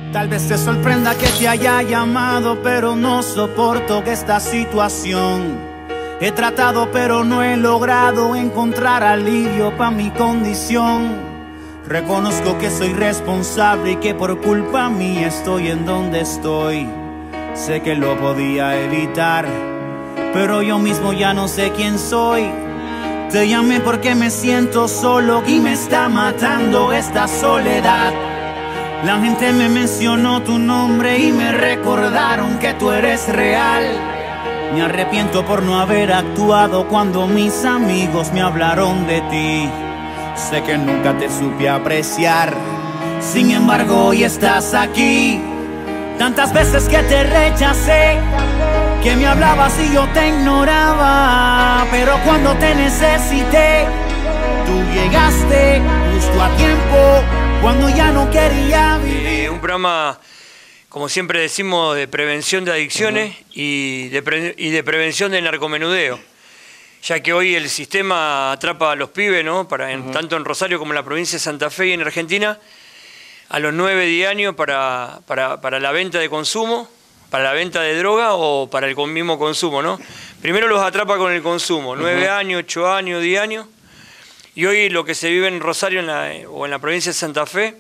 Tal vez te sorprenda que te haya llamado, pero no soporto esta situación. He tratado pero no he logrado encontrar alivio para mi condición. Reconozco que soy responsable y que por culpa mía estoy en donde estoy. Sé que lo podía evitar, pero yo mismo ya no sé quién soy. Te llamé porque me siento solo y me está matando esta soledad. La gente me mencionó tu nombre y me recordaron que tú eres real. Me arrepiento por no haber actuado cuando mis amigos me hablaron de ti. Sé que nunca te supe apreciar, sin embargo hoy estás aquí. Tantas veces que te rechacé, que me hablabas y yo te ignoraba, pero cuando te necesité, tú llegaste justo a tiempo, cuando ya no quería vivir. Un programa, como siempre decimos, de prevención de adicciones y de prevención del narcomenudeo, ya que hoy el sistema atrapa a los pibes, ¿no? Tanto en Rosario como en la provincia de Santa Fe y en Argentina, a los 9, 10 años para la venta de consumo, para la venta de droga o para el mismo consumo, ¿no? Primero los atrapa con el consumo, 9 años, 8 años, 10 años. Y hoy lo que se vive en Rosario o en la provincia de Santa Fe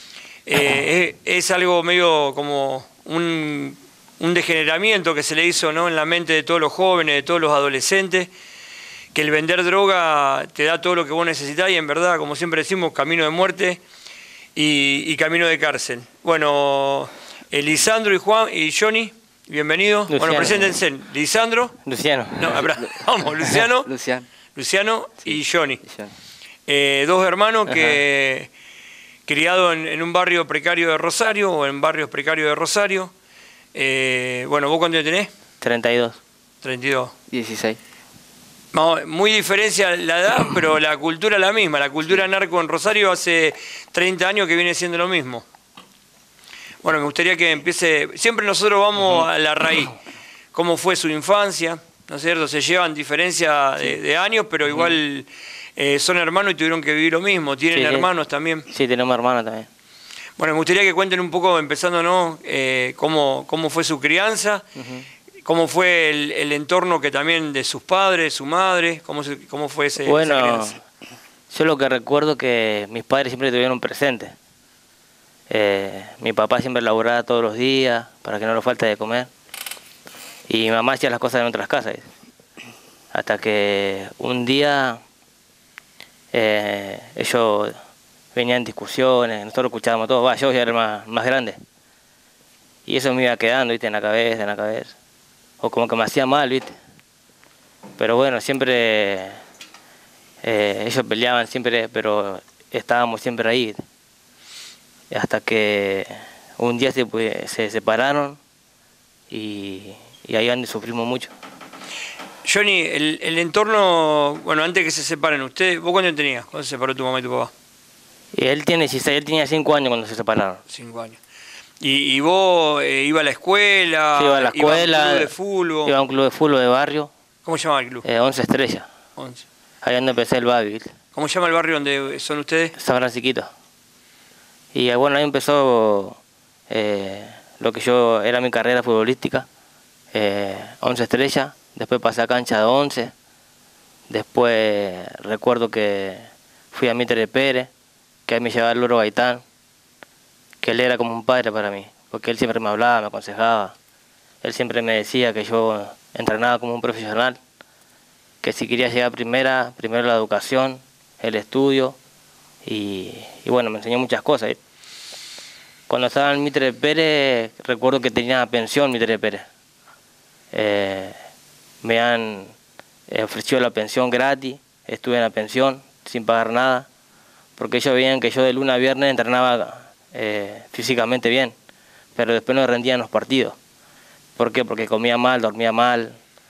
es algo medio como un degeneramiento que se le hizo, ¿no? En la mente de todos los jóvenes, de todos los adolescentes, que el vender droga te da todo lo que vos necesitás y en verdad, como siempre decimos, camino de muerte y camino de cárcel. Bueno, Lisandro y Juan y Johnny, bienvenidos. Luciano. Bueno, preséntense. Lisandro. Luciano. No, vamos, Luciano. Luciano sí. Y Johnny. Dos hermanos que criados en un barrio precario de Rosario o en barrios precarios de Rosario. Bueno, ¿vos cuánto tenés? 32. 32. 16. Muy diferencia la edad, pero la cultura es la misma. La cultura narco en Rosario hace 30 años que viene siendo lo mismo. Bueno, me gustaría que empiece... Siempre nosotros vamos a la raíz. ¿Cómo fue su infancia? ¿No es cierto? Se llevan diferencia de años, pero igual son hermanos y tuvieron que vivir lo mismo. ¿Tienen hermanos también? Sí, tenemos hermanos también. Bueno, me gustaría que cuenten un poco, empezando, ¿no? Cómo fue su crianza, cómo fue el entorno que también de sus padres, su madre, cómo fue esa crianza. Yo lo que recuerdo es que mis padres siempre estuvieron presentes. Mi papá siempre laburaba todos los días para que no le falte de comer. Y mi mamá hacía las cosas en otras casas. Hasta que un día ellos venían en discusiones, nosotros escuchábamos todo. Yo ya era más grande. Y eso me iba quedando, ¿viste? En la cabeza. O como que me hacía mal, ¿viste? Pero bueno, siempre ellos peleaban siempre, pero estábamos siempre ahí, ¿viste? Hasta que un día se separaron y ahí donde sufrimos mucho. Johnny, el entorno, bueno, antes que se separen ustedes, ¿vos cuánto tenías cuando se separó tu mamá y tu papá? Y él tiene 16, él tenía 5 años cuando se separaron. 5 años. ¿Y vos ibas a la escuela? Sí, iba a la escuela. ¿Ibas a un club de fútbol? Iba a un club de fútbol de barrio. ¿Cómo se llama el club? 11 Estrellas. 11. Ahí donde empecé el babi, ¿viste? ¿Cómo se llama el barrio donde son ustedes? San Francisquito. Y bueno, ahí empezó lo que era mi carrera futbolística. 11 Estrellas, después pasé a cancha de 11. Después recuerdo que fui a Mitre Pérez, que ahí me llevaba el Loro Gaitán, que él era como un padre para mí, porque él siempre me hablaba, me aconsejaba. Él siempre me decía que yo entrenaba como un profesional, que si quería llegar primero la educación, el estudio, y bueno, me enseñó muchas cosas. Cuando estaba en Mitre Pérez, recuerdo que tenía pensión Mitre Pérez. Me han ofrecido la pensión gratis, estuve en la pensión sin pagar nada, porque ellos veían que yo de lunes a viernes entrenaba físicamente bien, pero después no rendía en los partidos. ¿Por qué? Porque comía mal, dormía mal,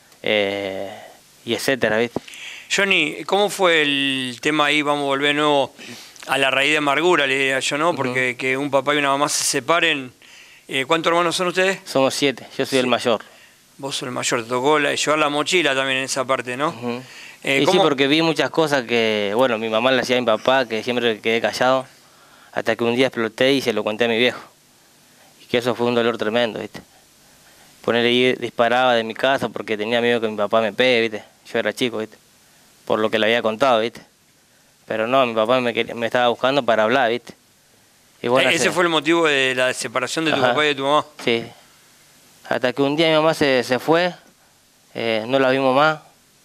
y etcétera, ¿viste? Johnny, ¿cómo fue el tema ahí? Vamos a volver de nuevo a la raíz de amargura, le diría yo, ¿no? Porque que un papá y una mamá se separen. ¿Cuántos hermanos son ustedes? Somos 7, yo soy el mayor. Vos sos el mayor, te tocó llevar la mochila también en esa parte, ¿no? Y sí, porque vi muchas cosas que, bueno, mi mamá le hacía a mi papá, que siempre quedé callado, hasta que un día exploté y se lo conté a mi viejo. que eso fue un dolor tremendo, ¿viste? Ponerle ahí, disparaba de mi casa porque tenía miedo que mi papá me pegue, ¿viste? Yo era chico, ¿viste? Por lo que le había contado, ¿viste? Pero no, mi papá me estaba buscando para hablar, ¿viste? Y bueno, ese fue el motivo de la separación de tu papá y de tu mamá. Sí. Hasta que un día mi mamá se fue, no la vimos más,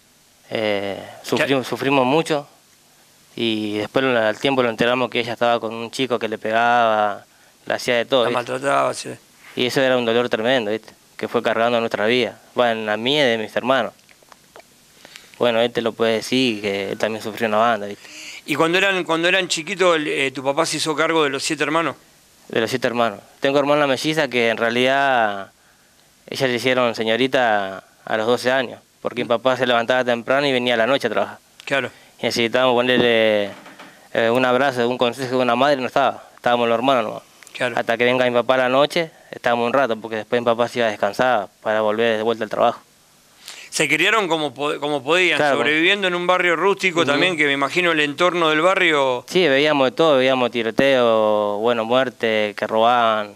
sufrimos mucho y después al tiempo lo enteramos que ella estaba con un chico que le pegaba, le hacía de todo. La ¿viste? maltrataba, sí. Y eso era un dolor tremendo, ¿viste? Que fue cargando nuestra vida, bueno, la mía y de mis hermanos. Bueno, él te lo puede decir, que él también sufrió una banda, ¿viste? ¿Y cuando eran chiquitos, tu papá se hizo cargo de los 7 hermanos? De los 7 hermanos. Tengo hermana melliza que en realidad ella le hicieron señorita a los 12 años, porque mi papá se levantaba temprano y venía a la noche a trabajar. Claro. Y necesitábamos ponerle un abrazo, un consejo de una madre, no estaba. Estábamos los hermanos nomás. Claro. Hasta que venga mi papá a la noche, estábamos un rato, porque después mi papá se iba a descansar para volver de vuelta al trabajo. Se criaron como podían, claro, sobreviviendo en un barrio rústico también, que me imagino el entorno del barrio... Sí, veíamos de todo, veíamos tiroteo, bueno, muerte, que robaban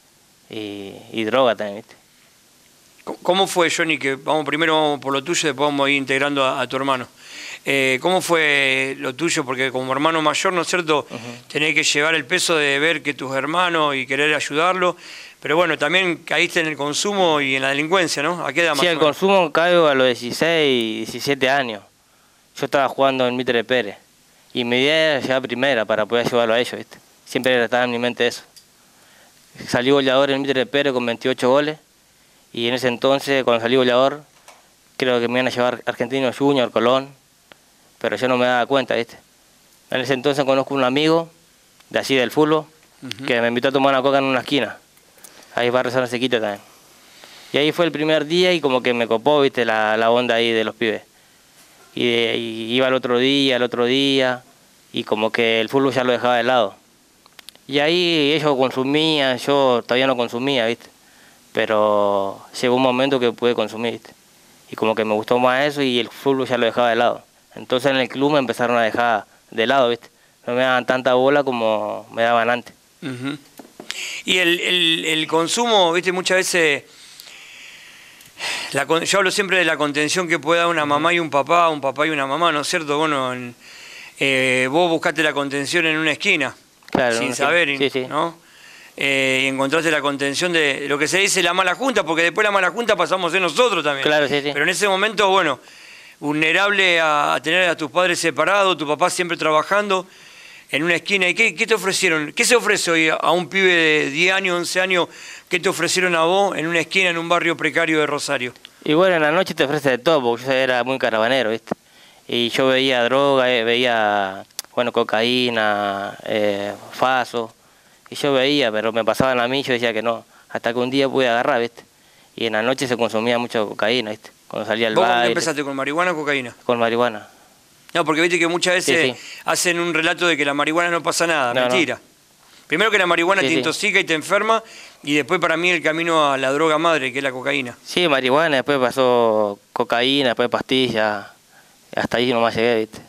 y droga también, ¿viste? ¿Cómo fue, Johnny, que primero vamos por lo tuyo y después vamos a ir integrando a tu hermano? ¿Cómo fue lo tuyo? Porque como hermano mayor, ¿no es cierto? Tenés que llevar el peso de ver que tus hermanos y querer ayudarlos. Pero bueno, también caíste en el consumo y en la delincuencia, ¿no? ¿A qué edad más? Sí, el consumo caigo a los 16, 17 años. Yo estaba jugando en Mitre Pérez. Y mi idea era llegar a primera para poder ayudarlo a ellos, ¿viste? Siempre estaba en mi mente eso. Salí goleador en Mitre Pérez con 28 goles. Y en ese entonces, cuando salí goleador, creo que me iban a llevar Argentinos Junior, Colón. Pero yo no me daba cuenta, ¿viste? En ese entonces conozco un amigo de así del fútbol que me invitó a tomar una coca en una esquina. Ahí Barrio San Sequito también. Y ahí fue el primer día y como que me copó, ¿viste? La onda ahí de los pibes. Y iba el otro día, y como que el fútbol ya lo dejaba de lado. Y ahí ellos consumían, yo todavía no consumía, ¿viste? Pero llegó un momento que pude consumir, ¿viste? Y como que me gustó más eso y el fútbol ya lo dejaba de lado. Entonces en el club me empezaron a dejar de lado, ¿viste? No me daban tanta bola como me daban antes. Y el consumo, ¿viste? Muchas veces, yo hablo siempre de la contención que puede dar una mamá y un papá y una mamá, ¿no es cierto? Bueno, vos buscaste la contención en una esquina, claro, sin saber, sí. ¿no? Y encontraste la contención de lo que se dice la mala junta, porque después la mala junta pasamos a ser nosotros también. Claro, sí. Pero en ese momento, bueno, vulnerable a tener a tus padres separados, tu papá siempre trabajando en una esquina. ¿Y qué te ofrecieron? ¿Qué se ofrece hoy a un pibe de 10 años, 11 años? ¿Qué te ofrecieron a vos en una esquina, en un barrio precario de Rosario? Y bueno, en la noche te ofrece de todo, porque yo era muy caravanero, ¿viste? Y yo veía droga, veía, bueno, cocaína, faso. Y yo veía, pero me pasaban a mí, yo decía que no. Hasta que un día pude agarrar, ¿viste? Y en la noche se consumía mucho cocaína, ¿viste? Cuando salía al baile. ¿Vos empezaste con marihuana o cocaína? Con marihuana. No, porque viste que muchas veces hacen un relato de que la marihuana no pasa nada, no, mentira. No. Primero que la marihuana te intoxica y te enferma, y después para mí el camino a la droga madre, que es la cocaína. Sí, marihuana, después pasó cocaína, después pastillas, hasta ahí nomás llegué, ¿viste?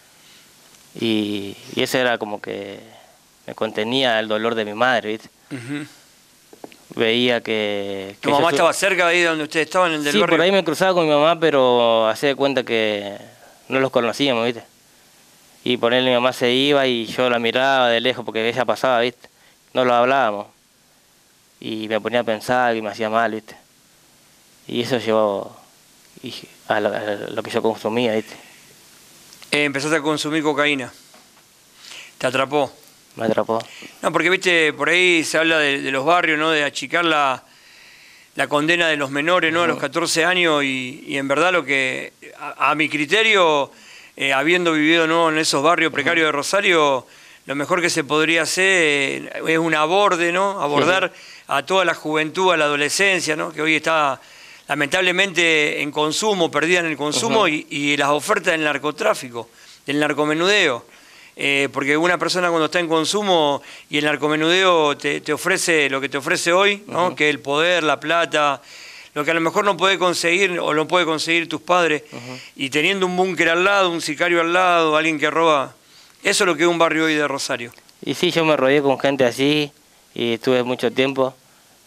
Y eso era como que me contenía el dolor de mi madre, ¿viste? Veía que ¿Tu mamá estaba cerca de ahí donde ustedes estaban, en el del barrio? Sí, por ahí me cruzaba con mi mamá, pero hacé de cuenta que no los conocíamos, ¿viste? Y ponerle mi mamá se iba y yo la miraba de lejos porque ella pasaba, ¿viste? No lo hablábamos. Y me ponía a pensar y me hacía mal, ¿viste? Y eso llevó a lo que yo consumía, ¿viste? Empezaste a consumir cocaína. ¿Te atrapó? Me atrapó. No, porque, viste, por ahí se habla de los barrios, ¿no? De achicar la condena de los menores, ¿no? A los 14 años y en verdad lo que, a mi criterio, habiendo vivido, ¿no? En esos barrios precarios de Rosario, lo mejor que se podría hacer es un aborde, ¿no? Abordar a toda la juventud, a la adolescencia, ¿no? Que hoy está lamentablemente en consumo, perdida en el consumo y las ofertas del narcotráfico, del narcomenudeo. Porque una persona cuando está en consumo y el narcomenudeo te ofrece lo que te ofrece hoy, ¿no? Que el poder, la plata, lo que a lo mejor no puede conseguir o no puede conseguir tus padres, y teniendo un búnker al lado, un sicario al lado, alguien que roba, eso es lo que es un barrio hoy de Rosario. Y sí, yo me rodeé con gente así y estuve mucho tiempo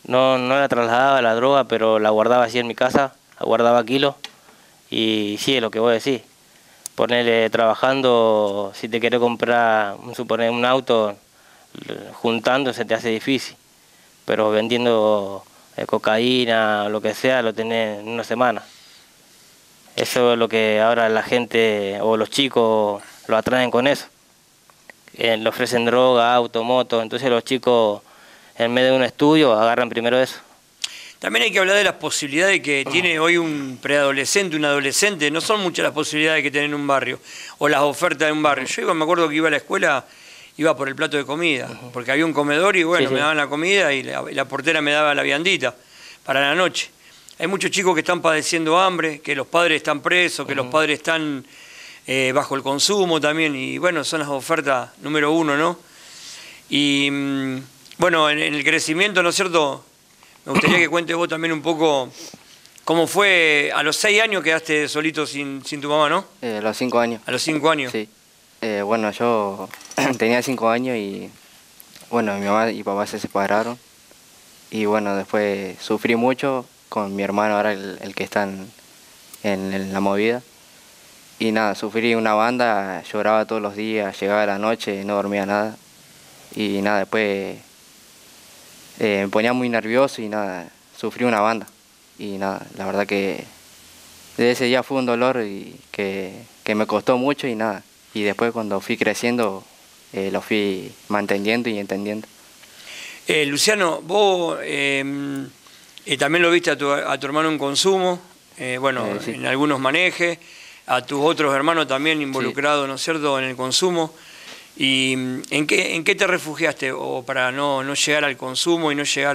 no la trasladaba la droga, pero la guardaba así en mi casa, la guardaba kilos. Y sí, es lo que vos decís. Ponerle trabajando, si te querés comprar, suponer un auto, juntando se te hace difícil. Pero vendiendo cocaína o lo que sea, lo tenés en una semana. Eso es lo que ahora la gente o los chicos lo atraen con eso. Le ofrecen droga, auto, moto, entonces los chicos en medio de un estudio agarran primero eso. También hay que hablar de las posibilidades que tiene hoy un preadolescente, un adolescente. No son muchas las posibilidades que tiene en un barrio o las ofertas de un barrio. Yo me acuerdo que iba a la escuela, iba por el plato de comida, porque había un comedor y bueno, me daban la comida y la portera me daba la viandita para la noche. Hay muchos chicos que están padeciendo hambre, que los padres están presos, que los padres están bajo el consumo también, y bueno, son las ofertas número uno, ¿no? Y bueno, en el crecimiento, ¿no es cierto? Me gustaría que cuentes vos también un poco cómo fue. A los 6 años quedaste solito sin tu mamá, ¿no? A los 5 años. A los 5 años. Sí. Bueno, yo tenía 5 años y bueno, mi mamá y papá se separaron. Y bueno, después sufrí mucho con mi hermano, ahora el que está en la movida. Y nada, sufrí una banda, lloraba todos los días, llegaba la noche, no dormía nada. Y nada, después me ponía muy nervioso y nada, sufrí una banda. Y nada, la verdad que desde ese día fue un dolor y que me costó mucho y nada. Y después cuando fui creciendo lo fui manteniendo y entendiendo. Luciano, vos también lo viste a tu hermano en consumo, bueno, Sí. en algunos manejes, a tus otros hermanos también involucrados, Sí. ¿no es cierto?, en el consumo. ¿Y en qué te refugiaste o para no llegar al consumo y no llegar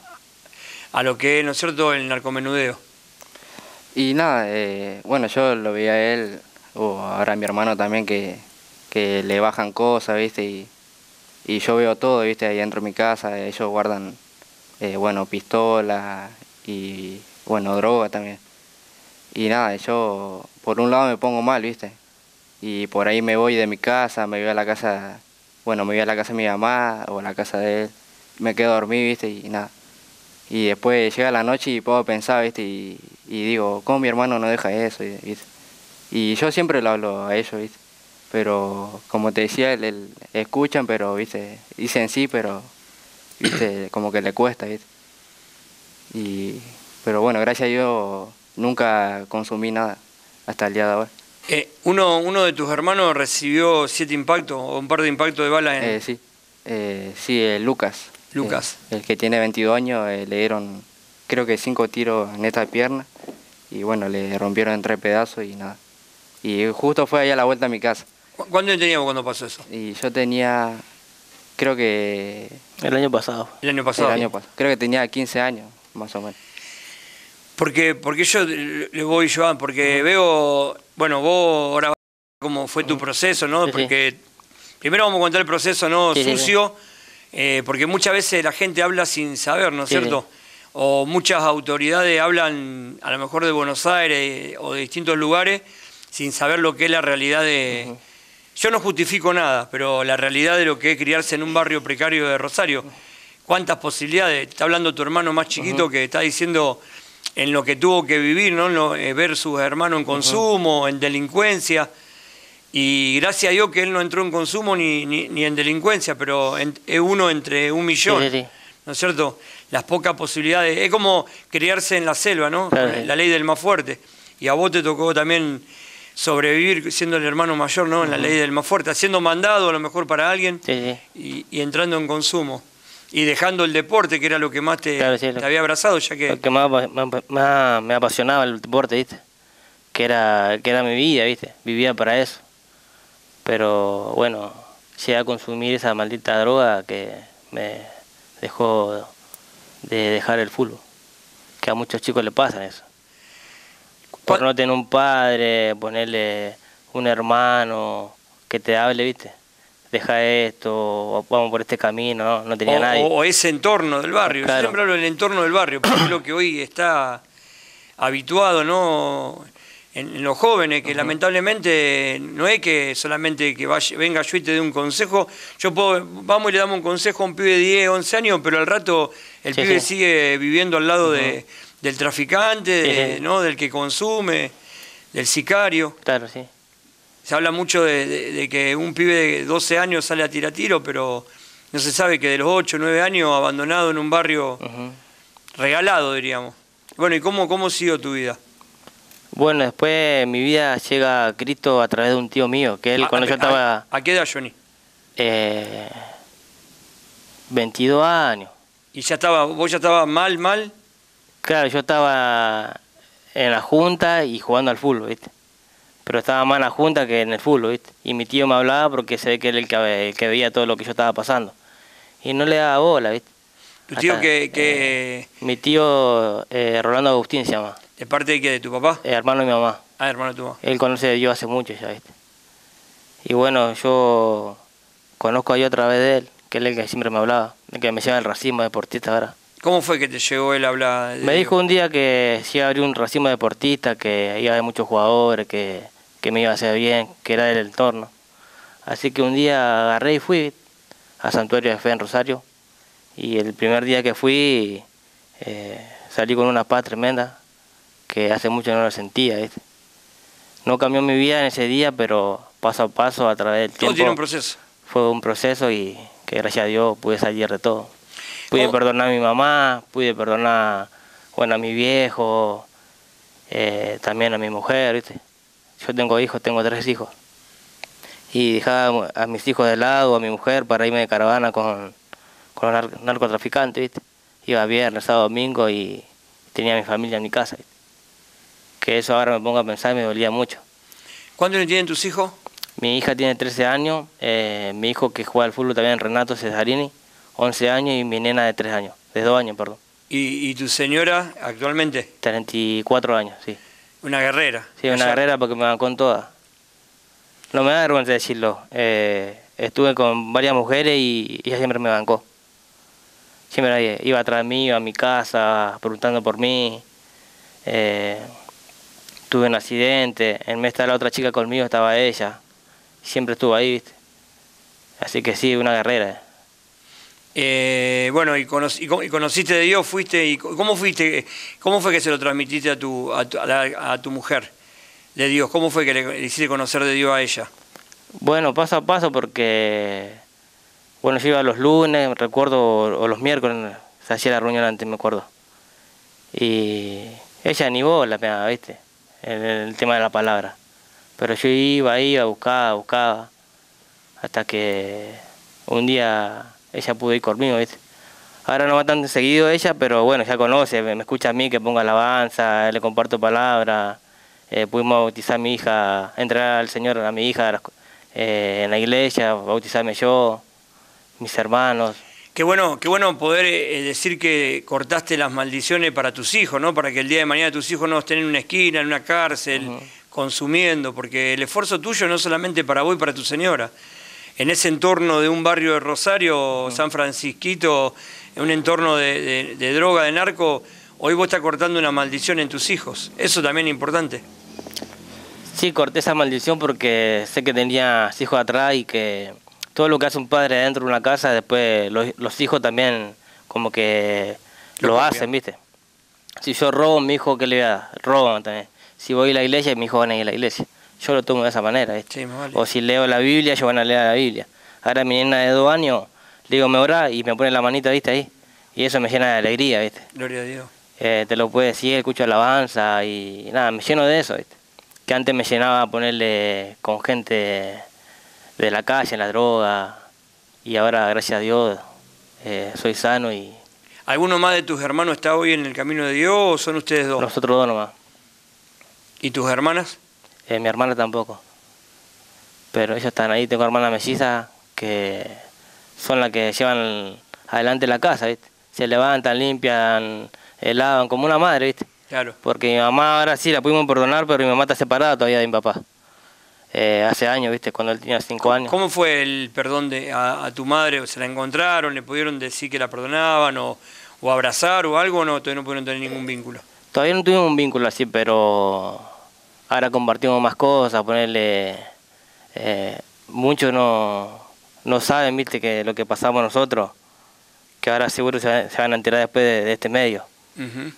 a lo que es, ¿no es cierto?, el narcomenudeo? Y nada, bueno, yo lo veía a él, o ahora a mi hermano también, que le bajan cosas, ¿viste? Y yo veo todo, ¿viste? Ahí dentro de mi casa, ellos guardan, bueno, pistolas y, bueno, droga también. Y nada, yo por un lado me pongo mal, ¿viste? Y por ahí me voy de mi casa, me voy a la casa, bueno, me voy a la casa de mi mamá o a la casa de él, me quedo a dormir, ¿viste? Y nada. Y después llega la noche y puedo pensar, ¿viste? Y digo, ¿cómo mi hermano no deja eso? ¿Viste? Y yo siempre lo hablo a ellos, ¿viste? Pero como te decía, escuchan, pero, ¿viste? Dicen sí, pero, ¿viste? Como que le cuesta, ¿viste? Pero bueno, gracias a Dios nunca consumí nada hasta el día de ahora. ¿Uno de tus hermanos recibió 7 impactos o un par de impactos de balas en...? Sí, Lucas. Lucas. El que tiene 22 años, le dieron creo que 5 tiros en esta pierna y bueno, le rompieron en 3 pedazos y nada. Y justo fue ahí a la vuelta a mi casa. ¿Cuándo teníamos cuando pasó eso? Y yo tenía, creo que... El año pasado. El año pasado. El año pasado. Creo que tenía 15 años, más o menos. Porque yo le voy llevando, porque veo, bueno, vos ahora cómo fue tu proceso, ¿no? Sí, Porque primero vamos a contar el proceso, ¿no? Sí, Sucio, porque muchas veces la gente habla sin saber, ¿no es Sí, cierto? O muchas autoridades hablan a lo mejor de Buenos Aires o de distintos lugares sin saber lo que es la realidad de... Yo no justifico nada, pero la realidad de lo que es criarse en un barrio precario de Rosario. ¿Cuántas posibilidades? Está hablando tu hermano más chiquito que está diciendo en lo que tuvo que vivir, ¿no? Ver sus hermanos en consumo, en delincuencia. Y gracias a Dios que él no entró en consumo ni en delincuencia, pero es uno entre 1.000.000. Sí. ¿No es cierto? Las pocas posibilidades. Es como criarse en la selva, ¿no? Claro, La ley del más fuerte. Y a vos te tocó también sobrevivir siendo el hermano mayor, ¿no? En la ley del más fuerte, haciendo mandado a lo mejor para alguien y entrando en consumo. Y dejando el deporte, que era lo que más te había abrazado, ya que... Lo que más me apasionaba el deporte, ¿viste? Que era mi vida, ¿viste? Vivía para eso. Pero bueno, llegué a consumir esa maldita droga que me dejó de dejar el fútbol. Que a muchos chicos le pasan eso. Por no tener un padre, ponerle un hermano que te hable, ¿viste? Deja esto, o vamos por este camino, no tenía nadie. O ese entorno del barrio. Claro. Yo siempre hablo del entorno del barrio, porque es lo que hoy está habituado, ¿no? en los jóvenes, que lamentablemente no es que solamente que venga yo y te dé un consejo. Vamos y le damos un consejo a un pibe de 10, 11 años, pero al rato el pibe sigue viviendo al lado del traficante, ¿no? Del que consume, del sicario. Claro, sí. Se habla mucho de que un pibe de 12 años sale a tiro, pero no se sabe que de los 8, 9 años abandonado en un barrio regalado, diríamos. Bueno, ¿y cómo siguió tu vida? Bueno, después mi vida llega a Cristo a través de un tío mío, que él cuando yo estaba... ¿A qué edad, Johnny? 22 años. ¿Y vos ya estabas mal? Claro, yo estaba en la junta y jugando al fútbol, ¿viste? Pero estaba más en la junta que en el fútbol, ¿viste? Y mi tío me hablaba porque se ve que era el que veía todo lo que yo estaba pasando. Y no le daba bola, ¿viste? ¿Tu tío que mi tío Rolando Agustín se llama. ¿De parte de qué? ¿De tu papá? Hermano de mi mamá. Ah, hermano de tu mamá. Él conoce a Dios hace mucho ya, ¿viste? Y bueno, yo conozco a Dios a través de él, que es el que siempre me hablaba, el que me lleva el racimo deportista ahora. ¿Cómo fue que te llegó él a hablar de Me dijo un día que si iba a abrir un racimo deportista, que iba a haber muchos jugadores, que me iba a hacer bien, que era del entorno. Así que un día agarré y fui a Santuario de Fe en Rosario. Y el primer día que fui, salí con una paz tremenda, que hace mucho no lo sentía, ¿viste? No cambió mi vida en ese día, pero paso a paso, a través del tiempo. Todo tiene un proceso. Fue un proceso y que gracias a Dios pude salir de todo. Pude perdonar a mi mamá, pude perdonar, bueno, a mi viejo, también a mi mujer, ¿viste? Yo tengo hijos, tengo 3 hijos. Y dejaba a mis hijos de lado, a mi mujer, para irme de caravana con los narcotraficantes, ¿viste? Iba viernes, sábado, domingo y tenía a mi familia en mi casa, ¿viste? Que eso ahora me pongo a pensar y me dolía mucho. ¿Cuántos años tienen tus hijos? Mi hija tiene 13 años, mi hijo que juega al fútbol también, Renato Cesarini, 11 años, y mi nena de 3 años, de 2 años, perdón. ¿Y tu señora actualmente? 34 años, sí. Una guerrera. Sí, una guerrera porque me bancó en todas. No me da vergüenza decirlo. Estuve con varias mujeres y ella siempre me bancó. Siempre iba atrás de mí, iba a mi casa, preguntando por mí. Tuve un accidente, en vez de estar la otra chica conmigo estaba ella. Siempre estuvo ahí, ¿viste? Así que sí, una guerrera. Bueno, y conociste de Dios, fuiste, y ¿cómo fuiste? ¿Cómo fue que se lo transmitiste a tu mujer de Dios? ¿Cómo fue que le hiciste conocer de Dios a ella? Bueno, paso a paso, porque bueno, yo iba los lunes, recuerdo, o los miércoles, se hacía la reunión antes, me acuerdo. Y ella ni bola me daba, ¿viste? El tema de la palabra. Pero yo iba, buscaba, hasta que un día ella pudo ir conmigo, ¿viste? Ahora no va tan seguido ella, pero bueno, ya conoce, me escucha a mí que ponga alabanza, le comparto palabras. Pudimos bautizar a mi hija, entrar al Señor a mi hija en la iglesia, bautizarme yo, mis hermanos. Qué bueno poder decir que cortaste las maldiciones para tus hijos, ¿no? Para que el día de mañana tus hijos no estén en una esquina, en una cárcel, consumiendo, porque el esfuerzo tuyo no solamente para vos y para tu señora. En ese entorno de un barrio de Rosario, San Francisquito, en un entorno de droga, de narco, hoy vos estás cortando una maldición en tus hijos. Eso también es importante. Sí, corté esa maldición porque sé que tenía hijos atrás y que todo lo que hace un padre dentro de una casa, después los hijos también como que lo hacen, ¿viste? Si yo robo, mi hijo, ¿qué le voy a dar? Roban también. Si voy a la iglesia, mi hijo van a ir a la iglesia. Yo lo tomo de esa manera, ¿viste? Sí, vale. O si leo la Biblia, ellos van a leer la Biblia. Ahora mi nena de 2 años, le digo, me orá, y me pone la manita, ¿viste? Ahí. Y eso me llena de alegría, ¿viste? Gloria a Dios. Te lo puede decir, escucho alabanza y nada, me lleno de eso, ¿viste? Que antes me llenaba ponerle con gente de la calle, en la droga, y ahora, gracias a Dios, soy sano. Y ¿alguno más de tus hermanos está hoy en el camino de Dios o son ustedes 2? Nosotros 2 nomás. ¿Y tus hermanas? Mi hermana tampoco, pero ellos están ahí. Tengo hermanas mellizas que son las que llevan adelante la casa, ¿viste? Se levantan, limpian, lavan, como una madre, ¿viste? Claro. Porque mi mamá ahora sí la pudimos perdonar, pero mi mamá está separada todavía de mi papá. Hace años, ¿viste? Cuando él tenía 5 años. ¿Cómo fue el perdón a tu madre? ¿Se la encontraron? ¿Le pudieron decir que la perdonaban o abrazar o algo? ¿O no? Todavía no pudieron tener ningún vínculo. Todavía no tuvimos un vínculo así, pero ahora compartimos más cosas, ponerle... muchos no saben, viste, que lo que pasamos nosotros, que ahora seguro se van a enterar después de este medio. Ujú.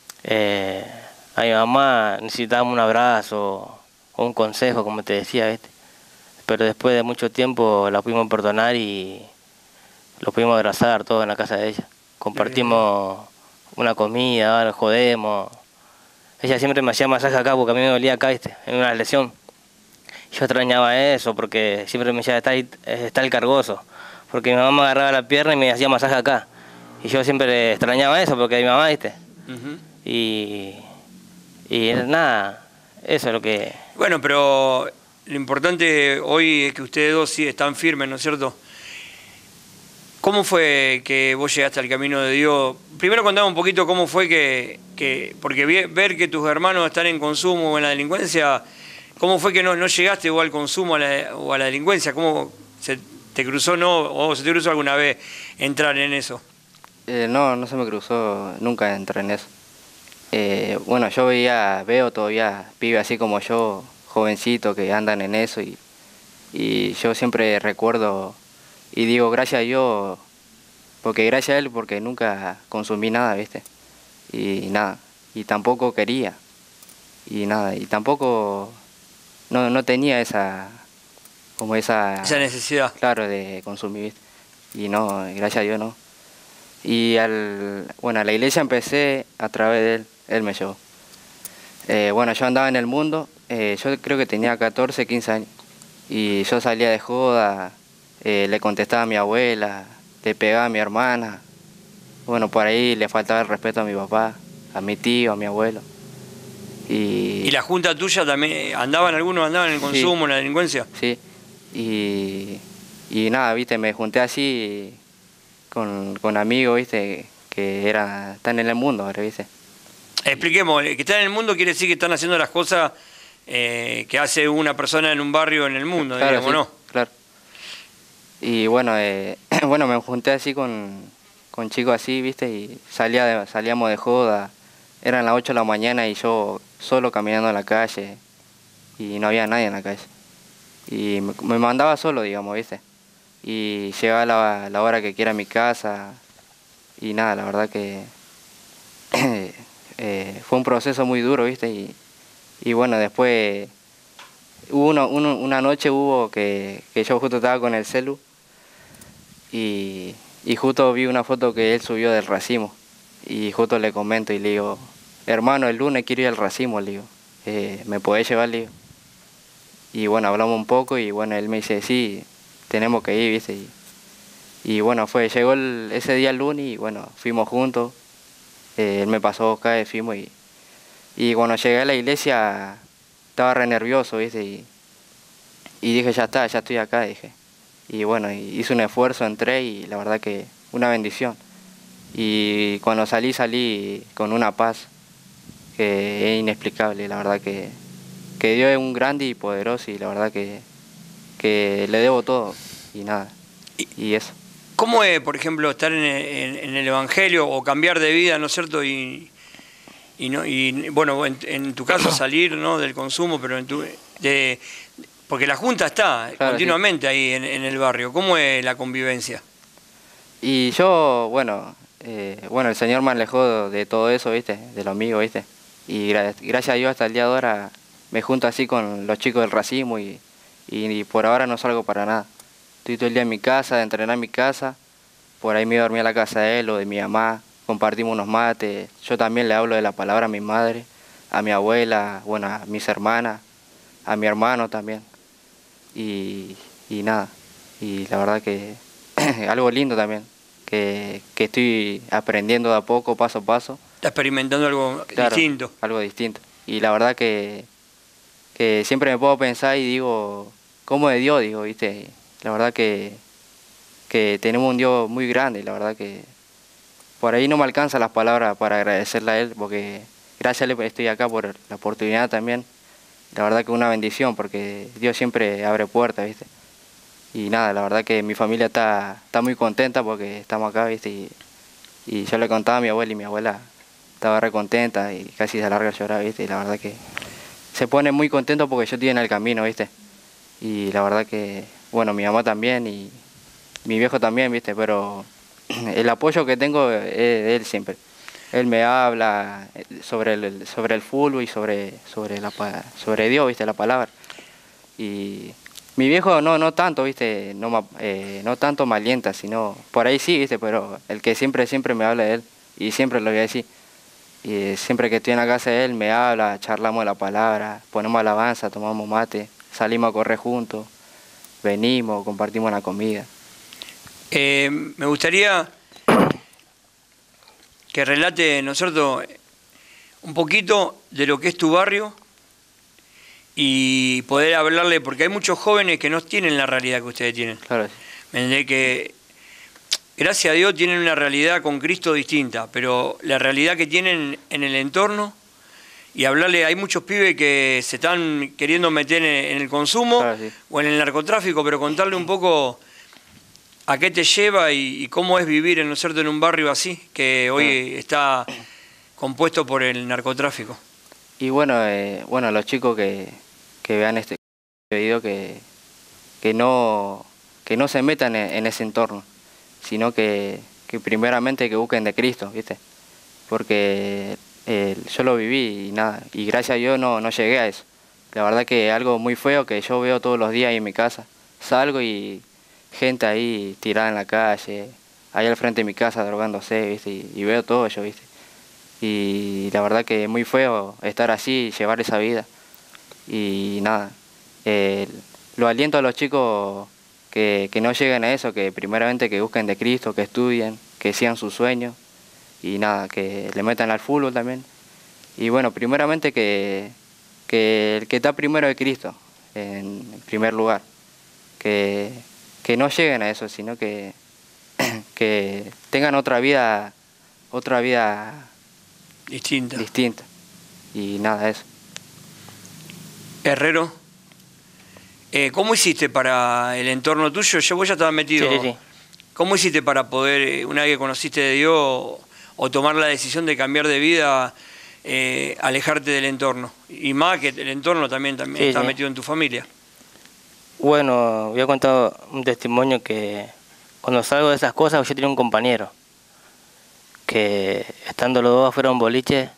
A mi mamá necesitábamos un abrazo o un consejo, como te decía, ¿viste? Pero después de mucho tiempo la pudimos perdonar y lo pudimos abrazar todos en la casa de ella. Compartimos una comida, ahora jodemos. Ella siempre me hacía masaje acá porque a mí me dolía acá, ¿viste? En una lesión. Yo extrañaba eso porque siempre me decía, está el cargoso. Porque mi mamá me agarraba la pierna y me hacía masaje acá. Y yo siempre extrañaba eso porque mi mamá, ¿viste? Ujú. Y nada, eso es lo que... Bueno, pero lo importante hoy es que ustedes dos sí están firmes, ¿no es cierto? ¿Cómo fue que vos llegaste al camino de Dios? Primero contame un poquito cómo fue porque ver que tus hermanos están en consumo o en la delincuencia, ¿cómo fue que no llegaste o al consumo o a la delincuencia? ¿Cómo te cruzó, o se te cruzó alguna vez entrar en eso? No se me cruzó nunca entrar en eso. Bueno, yo veo todavía pibes así como yo, jovencitos que andan en eso y yo siempre recuerdo y digo gracias a Dios, porque gracias a él, porque nunca consumí nada, ¿viste? Y nada, y tampoco quería, y nada, y tampoco no tenía esa necesidad. claro, de consumir, ¿viste? Y no, gracias a Dios no. Y a la iglesia empecé a través de él me llevó. Bueno, yo andaba en el mundo, yo creo que tenía 14, 15 años, y yo salía de joda, le contestaba a mi abuela, le pegaba a mi hermana, bueno, por ahí le faltaba el respeto a mi papá, a mi tío, a mi abuelo. ¿Y la junta tuya también, algunos andaban en el consumo, en la delincuencia? Sí, y nada, viste, me junté así con amigos, viste, que están en el mundo ahora, viste. Expliquemos, que están en el mundo quiere decir que están haciendo las cosas que hace una persona en un barrio en el mundo, Claro, digamos, sí, ¿no? claro. Y bueno, bueno, me junté así con chicos así, viste, y salíamos de joda. Eran las 8 de la mañana y yo solo caminando en la calle y no había nadie en la calle. Y me mandaba solo, digamos, viste. Y llegaba la hora que quiera a mi casa y nada, la verdad que fue un proceso muy duro, viste. Y bueno, después hubo una noche que yo justo estaba con el celu y justo vi una foto que él subió del racimo y justo le comento y le digo, hermano, el lunes quiero ir al racimo, le digo, ¿me podés llevar? Le digo. Y bueno, hablamos un poco y bueno, él me dice, sí, tenemos que ir, viste. Y bueno, llegó ese día el lunes y bueno, fuimos juntos, él me pasó a buscar y fuimos y cuando llegué a la iglesia estaba re nervioso, viste, y dije, ya está, ya estoy acá, dije. Y bueno, hice un esfuerzo, entré y la verdad que una bendición. Y cuando salí con una paz que es inexplicable, la verdad que Dios es un grande y poderoso y la verdad que le debo todo y nada, y eso. ¿Cómo es, por ejemplo, estar en el Evangelio o cambiar de vida, ¿no es cierto? Y bueno, en tu caso salir, ¿no?, del consumo, pero porque la junta está Claro, continuamente ahí en el barrio. ¿Cómo es la convivencia? Y yo, bueno, el Señor me alejó de todo eso, ¿viste? De lo mío, ¿viste? Y gracias a Dios hasta el día de ahora me junto así con los chicos del racimo y por ahora no salgo para nada. Estoy todo el día en mi casa, de entrenar en mi casa, por ahí me dormí a la casa de él o de mi mamá, compartimos unos mates, yo también le hablo de la palabra a mi madre, a mi abuela, bueno, a mis hermanas, a mi hermano también. Y nada, y la verdad que algo lindo también, que estoy aprendiendo de a poco, paso a paso. Está experimentando algo Claro, distinto. algo distinto. Y la verdad que siempre me puedo pensar y digo, ¿cómo de Dios? Digo, ¿viste? La verdad que tenemos un Dios muy grande, la verdad que por ahí no me alcanzan las palabras para agradecerle a Él, porque gracias a Él estoy acá por la oportunidad también. La verdad que es una bendición, porque Dios siempre abre puertas, ¿viste? Y nada, la verdad que mi familia está muy contenta porque estamos acá, ¿viste? Y yo le contaba a mi abuela y mi abuela estaba re contenta y casi se larga a llorar, ¿viste? Y la verdad que se pone muy contento porque yo estoy en el camino, ¿viste? Y la verdad que, bueno, mi mamá también y mi viejo también, ¿viste? Pero el apoyo que tengo es de él siempre. Él me habla sobre el fútbol y sobre Dios, ¿viste? La palabra. Y mi viejo no tanto, ¿viste? No tanto me alienta, sino por ahí sí, ¿viste? Pero el que siempre me habla de él y siempre lo voy a decir. Y siempre que estoy en la casa de él me habla, charlamos la palabra, ponemos alabanza, tomamos mate, salimos a correr juntos, venimos, compartimos la comida. Me gustaría que relate, ¿no es cierto?, un poquito de lo que es tu barrio y poder hablarle, porque hay muchos jóvenes que no tienen la realidad que ustedes tienen. Claro. ¿Me entendés? Que gracias a Dios tienen una realidad con Cristo distinta, pero la realidad que tienen en el entorno, y hablarle, hay muchos pibes que se están queriendo meter en el consumo, Claro, sí. o en el narcotráfico, pero contarle un poco a qué te lleva y cómo es vivir, ¿no es cierto?, en un barrio así, que hoy está compuesto por el narcotráfico. Y bueno, a los chicos que vean este video que no se metan en ese entorno, sino que primeramente que busquen de Cristo, ¿viste? Porque yo lo viví y nada, y gracias a Dios no llegué a eso. La verdad que algo muy feo que yo veo todos los días ahí en mi casa. Salgo y gente ahí tirada en la calle, ahí al frente de mi casa drogándose, ¿viste? Y veo todo eso, ¿viste? Y la verdad que es muy feo estar así, llevar esa vida. Y nada, lo aliento a los chicos que no lleguen a eso, que primeramente que busquen de Cristo, que estudien, que sigan sus sueños y nada, que le metan al fútbol también. Y bueno, primeramente que el que está primero es Cristo, en primer lugar. Que no lleguen a eso, sino que tengan otra vida distinta. Y nada, eso. Herrero, ¿cómo hiciste para el entorno tuyo? Vos ya estabas metido. Sí, sí, sí. ¿Cómo hiciste para poder, una vez que conociste de Dios, o tomar la decisión de cambiar de vida, alejarte del entorno? Y más que el entorno también Sí, está sí. metido en tu familia. Bueno, voy a contar un testimonio que cuando salgo de esas cosas, yo tenía un compañero que estando los dos afuera de un boliche,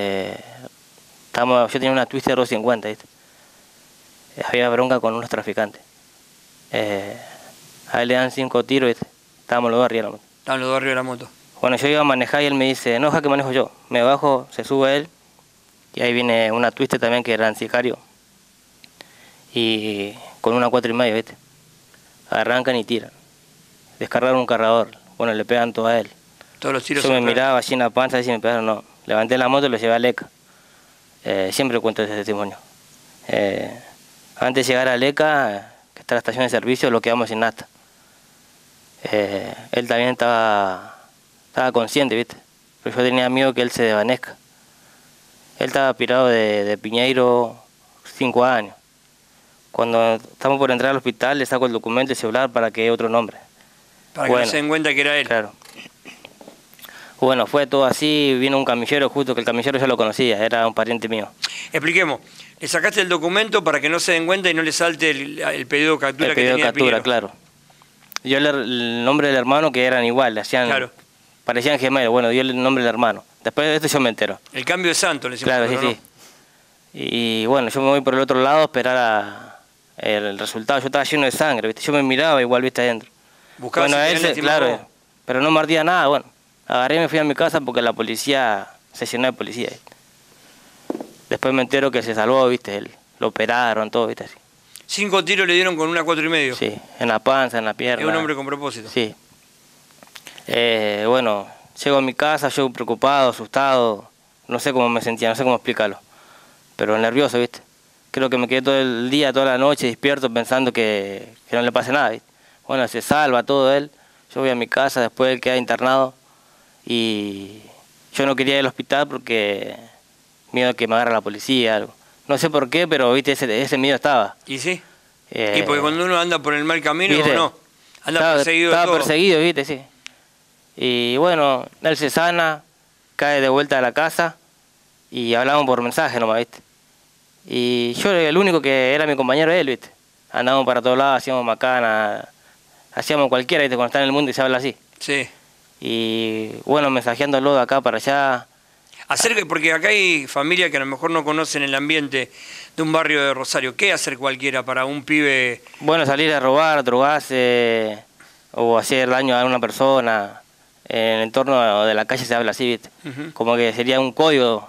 yo tenía una Twister 250, ¿viste? Había bronca con unos traficantes. A él le dan 5 tiros, ¿viste? Estábamos los dos arriba de la moto. Estaban los dos arriba de la moto. Bueno, yo iba a manejar y él me dice, no, deja que manejo yo. Me bajo, se sube él y ahí viene una Twister también que eran sicario. Y con una 4,5, ¿viste? Arrancan y tiran. Descargaron un cargador. Bueno, le pegan todo a él. Todos los tiros Yo me son miraba así en la panza y si me pegaron, no. Levanté la moto y lo llevé a Leca. Siempre cuento ese testimonio. Antes de llegar a Leca, que está la estación de servicio, lo quedamos sin nafta. Él también estaba consciente, ¿viste? Pero yo tenía miedo que él se desvanezca. Él estaba pirado de Piñeiro 5 años. Cuando estamos por entrar al hospital, le saco el documento y el celular para que dé otro nombre. Para que no se den cuenta que era él. Claro. Bueno, fue todo así, vino un camillero, justo que el camillero ya lo conocía, era un pariente mío. Expliquemos, le sacaste el documento para que no se den cuenta y no le salte el pedido de captura El que pedido de tenía captura, Piñero. claro. Yo el nombre del hermano, que eran igual, Claro. parecían gemelos, bueno, dio el nombre del hermano. Después de esto yo me entero. El cambio de santo, le decimos. Claro, sí, pero sí. Y bueno, yo me voy por el otro lado a esperar el resultado. Yo estaba lleno de sangre, ¿viste? Yo me miraba igual, ¿viste? Adentro. Buscabas Bueno, si él, tenía lastimado. claro, pero no mordía nada, bueno. Agarré y me fui a mi casa porque la policía se llenó de policía. ¿Viste? Después me entero que se salvó, ¿viste? Lo operaron, todo, ¿viste? Así. 5 tiros le dieron con una 4,5. Sí, en la panza, en la pierna. Es un hombre con propósito. Sí. Bueno, llego a mi casa, yo preocupado, asustado, no sé cómo me sentía, no sé cómo explicarlo, pero nervioso, ¿viste? Creo que me quedé todo el día, toda la noche despierto pensando que no le pase nada, ¿viste? Bueno, se salva todo él, yo voy a mi casa, después él queda internado y yo no quería ir al hospital porque miedo que me agarre la policía, algo. No sé por qué, pero, ¿viste? Ese miedo estaba. ¿Y sí? Y porque cuando uno anda por el mal camino, ¿viste? no. Anda perseguido de Estaba todo. perseguido, ¿viste? Sí. Y bueno, él se sana, cae de vuelta a la casa y hablamos por mensaje nomás, ¿viste? Y yo el único que era mi compañero él, ¿viste? Andábamos para todos lados, hacíamos macana, hacíamos cualquiera, ¿viste? Cuando está en el mundo y se habla así. Sí. Y bueno, mensajeándolo de acá para allá. Porque acá hay familias que a lo mejor no conocen el ambiente de un barrio de Rosario. ¿Qué hacer cualquiera para un pibe? Bueno, salir a robar, drogarse o hacer daño a una persona. En el entorno de la calle se habla así, ¿viste? Como que sería un código.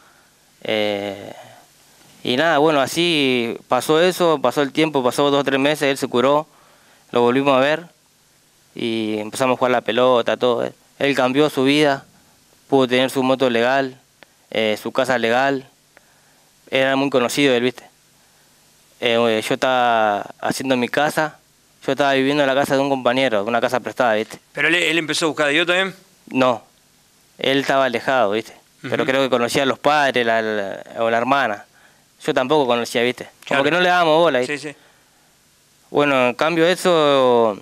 Y nada, bueno, así pasó eso, pasó el tiempo, pasó 2 o 3 meses, él se curó, lo volvimos a ver y empezamos a jugar la pelota, todo. Él cambió su vida, pudo tener su moto legal, su casa legal, era muy conocido él, ¿viste? Yo estaba haciendo mi casa, yo estaba viviendo en la casa de un compañero, una casa prestada, ¿viste? ¿Pero él empezó a buscar de Dios también? No, él estaba alejado, ¿viste? Pero creo que conocía a los padres o la hermana. Yo tampoco conocía, ¿viste? Como Claro. que no le dábamos bola, ¿viste? Sí, sí. Bueno, en cambio de eso,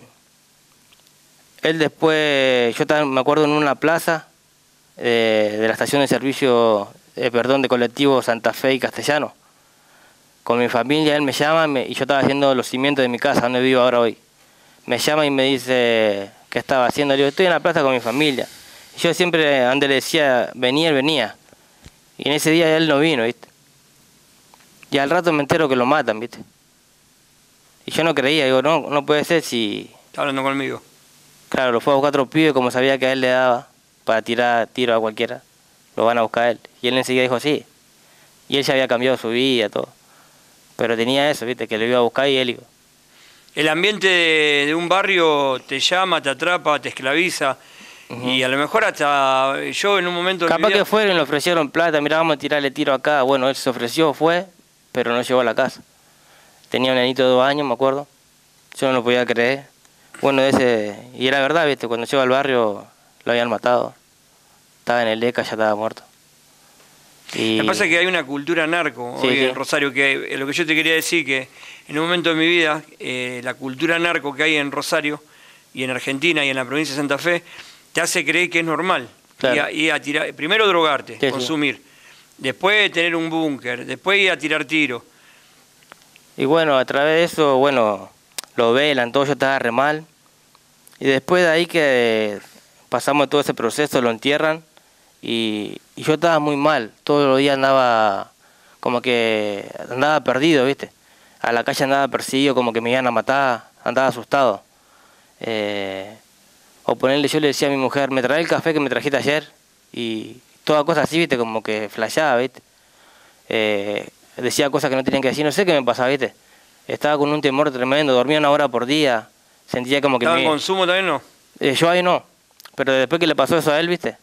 él después, me acuerdo en una plaza de la estación de servicio, de colectivo Santa Fe y Castellano. Con mi familia, él me llama y yo estaba haciendo los cimientos de mi casa, donde vivo ahora hoy. Me llama y me dice qué estaba haciendo. Le digo, estoy en la plaza con mi familia. Y yo siempre, antes le decía, venía, él venía. Y en ese día él no vino, ¿viste? Y al rato me entero que lo matan, ¿viste? Y yo no creía, digo, no puede ser si... Está hablando conmigo. Claro, lo fue a buscar otro pibe, como sabía que a él le daba para tirar tiro a cualquiera. Lo van a buscar a él. Y él enseguida dijo sí. Y él ya había cambiado su vida, todo. Pero tenía eso, ¿viste? Que lo iba a buscar y él iba. El ambiente de un barrio te llama, te atrapa, te esclaviza. Y a lo mejor hasta yo en un momento... Capaz que fueron y le ofrecieron plata, mirá, vamos a tirarle tiro acá. Bueno, él se ofreció, fue, pero no llegó a la casa. Tenía un nenito de 2 años, me acuerdo. Yo no lo podía creer. Bueno, y era verdad, ¿viste? Cuando llegó al barrio lo habían matado. Estaba en el ECA, ya estaba muerto. Y... Me pasa que hay una cultura narco Sí, hoy sí. en Rosario, que lo que yo te quería decir, que en un momento de mi vida, la cultura narco que hay en Rosario y en Argentina y en la provincia de Santa Fe, te hace creer que es normal. Claro. Y a tirar, primero drogarte, Sí, consumir, después tener un búnker, después ir a tirar tiro. Y bueno, a través de eso, bueno, lo velan, todo, yo estaba re mal. Y después de ahí que pasamos todo ese proceso, lo entierran. Y yo estaba muy mal, todos los días andaba como que andaba perdido, ¿viste? A la calle andaba perseguido, como que me iban a matar, andaba asustado. O ponerle, yo le decía a mi mujer, me trae el café que me trajiste ayer. Y toda cosa así, ¿viste? Como que flasheaba, ¿viste? Decía cosas que no tenían que decir, no sé qué me pasaba, ¿viste? Estaba con un temor tremendo, dormía 1 hora por día, sentía como que ¿Estaba en consumo también no? yo ahí no, pero después que le pasó eso a él, ¿viste?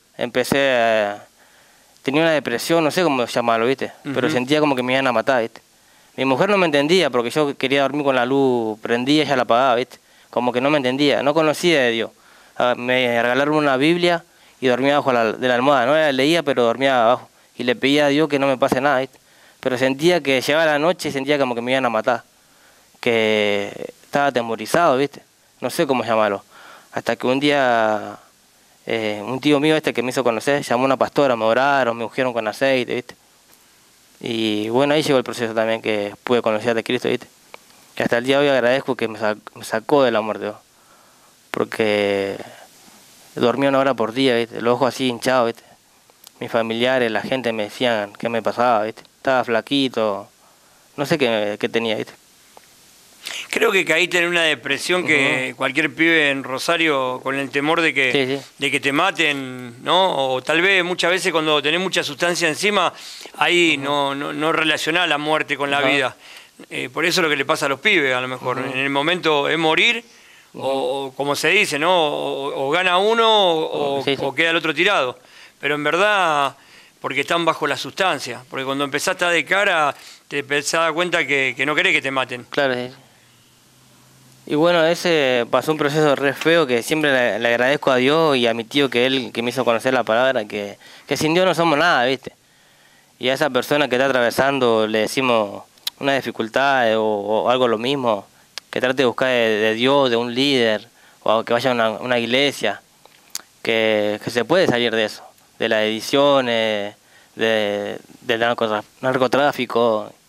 Tenía una depresión, no sé cómo llamarlo, ¿viste? Pero sentía como que me iban a matar, ¿viste? Mi mujer no me entendía porque yo quería dormir con la luz prendida y ella la apagaba, ¿viste? Como que no me entendía, no conocía de Dios. Me regalaron una Biblia y dormía abajo de la almohada, no la leía, pero dormía abajo. Y le pedía a Dios que no me pase nada, ¿viste? Pero sentía que llegaba la noche y sentía como que me iban a matar. Que estaba atemorizado, ¿viste? No sé cómo llamarlo. Hasta que un día... un tío mío que me hizo conocer, llamó a una pastora, me oraron, me ungieron con aceite, ¿viste? Y bueno, ahí llegó el proceso también que pude conocer a Cristo, ¿viste? Que hasta el día de hoy agradezco que me sacó de la muerte, ¿no? Porque dormía 1 hora por día, ¿viste? Los ojos así hinchados, ¿viste? Mis familiares, la gente me decían qué me pasaba, ¿viste? Estaba flaquito, no sé qué tenía, ¿viste? Creo que caíste en una depresión que cualquier pibe en Rosario, con el temor de que, Sí, sí. de que te maten, ¿no? O tal vez muchas veces cuando tenés mucha sustancia encima, ahí no relacionás la muerte con la vida. Por eso es lo que le pasa a los pibes, a lo mejor. En el momento es morir, o como se dice, ¿no? O gana uno o queda el otro tirado. Pero en verdad, porque están bajo la sustancia. Porque cuando empezás a estar de cara, te empezás a dar cuenta que no querés que te maten. Claro, sí. Y bueno, ese pasó un proceso re feo que siempre le agradezco a Dios y a mi tío que me hizo conocer la palabra, que sin Dios no somos nada, ¿viste? Y a esa persona que está atravesando le decimos una dificultad o algo lo mismo, que trate de buscar de Dios, de un líder, o que vaya a una iglesia, que se puede salir de eso, de las ediciones, del narcotráfico,